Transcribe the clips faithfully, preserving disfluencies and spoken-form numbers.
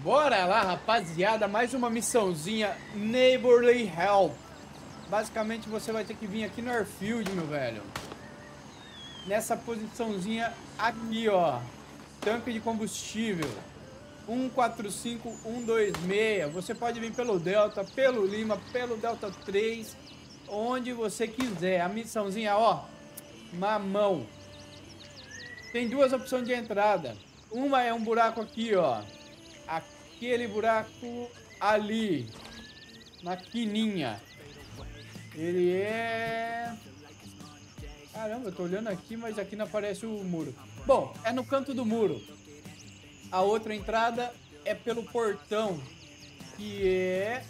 Bora lá, rapaziada, mais uma missãozinha Neighborly Help. Basicamente você vai ter que vir aqui no Airfield, meu velho. Nessa posiçãozinha aqui, ó. Tanque de combustível um quatro cinco um dois seis. Você pode vir pelo Delta, pelo Lima, pelo Delta três, onde você quiser. A missãozinha, ó, mamão. Tem duas opções de entrada. Uma é um buraco aqui, ó. Aquele buraco ali, na quininha. Ele é... Caramba, eu tô olhando aqui, mas aqui não aparece o muro. Bom, é no canto do muro. A outra entrada é pelo portão, que é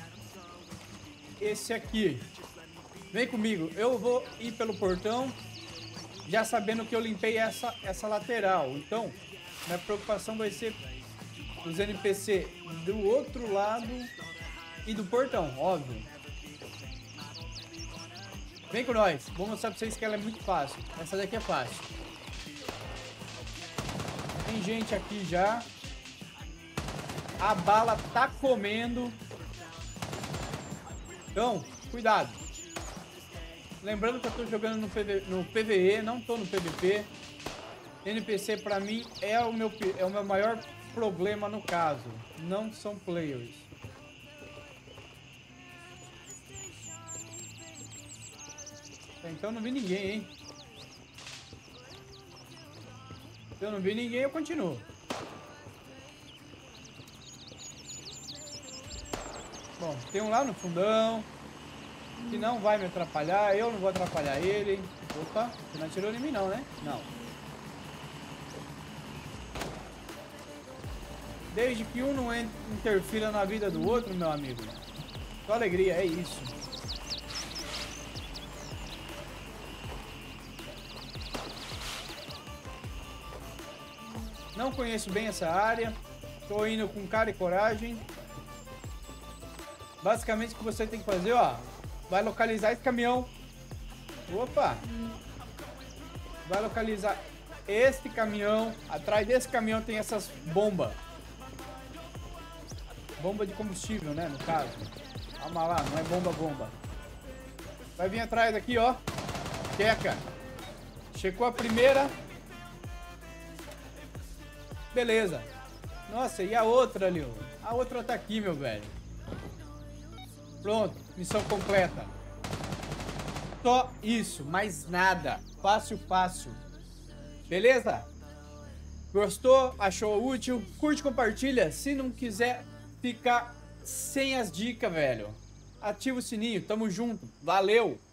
esse aqui. Vem comigo, eu vou ir pelo portão, já sabendo que eu limpei essa, essa lateral. Então, minha preocupação vai ser os N P C do outro lado e do portão, óbvio. Vem com nós, vou mostrar pra vocês que ela é muito fácil. Essa daqui é fácil. Tem gente aqui já. A bala tá comendo. Então, cuidado. Lembrando que eu tô jogando no, PV, no P V E, não tô no P V P. N P C pra mim é o meu, é o meu maior problema no caso. Não são players. Então não vi ninguém, hein? Se eu não vi ninguém, eu continuo. Bom, tem um lá no fundão que não vai me atrapalhar. Eu não vou atrapalhar ele. Opa, você não atirou em mim não, né? Não. Desde que um não interfira na vida do outro, meu amigo. Só alegria, é isso. Não conheço bem essa área. Tô indo com cara e coragem. Basicamente o que você tem que fazer, ó, vai localizar esse caminhão. Opa! Vai localizar este caminhão. Atrás desse caminhão tem essas bombas. Bomba de combustível, né, no caso. Calma lá, não é bomba, bomba. Vai vir atrás aqui, ó. Checa. Checou a primeira. Beleza. Nossa, e a outra ali, ó? A outra tá aqui, meu velho. Pronto, missão completa. Só isso, mais nada. Fácil, fácil. Beleza? Gostou? Achou útil? Curte, compartilha. Se não quiser ficar sem as dicas, velho, ativa o sininho. Tamo junto. Valeu!